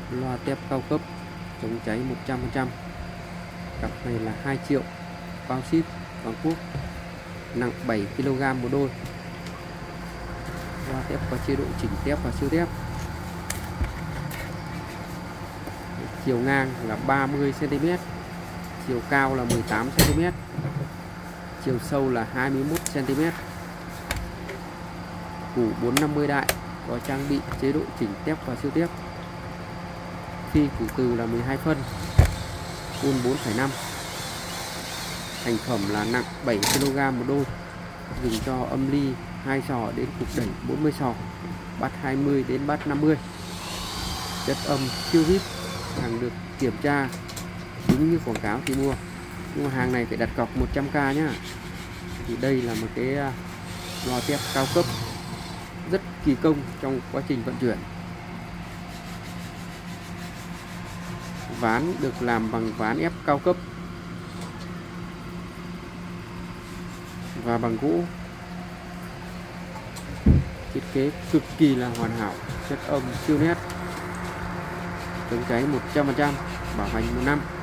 Loa tép cao cấp chống cháy 100%. Cặp này là 2 triệu, bao ship toàn quốc, nặng 7 kg một đôi. Loa tép có chế độ chỉnh tép và siêu tép. Chiều ngang là 30 cm, chiều cao là 18 cm, chiều sâu là 21 cm. Củ 450 đại, có trang bị chế độ chỉnh tép và siêu tép. Phi củ từ là 12 phân, full 4,5. Thành phẩm là nặng 7 kg một đôi, dùng cho âm ly 2 sò đến cục đẩy 40 sò, bát 20 đến bát 50. Chất âm siêu vip, hàng được kiểm tra đúng như quảng cáo thì mua, nhưng mà hàng này phải đặt cọc 100k nhá. Thì đây là một cái loa tép cao cấp rất kỳ công trong quá trình vận chuyển. Ván được làm bằng ván ép cao cấp và bằng gỗ, thiết kế cực kỳ là hoàn hảo, chất âm siêu nét, chống cháy 100%, bảo hành 1 năm.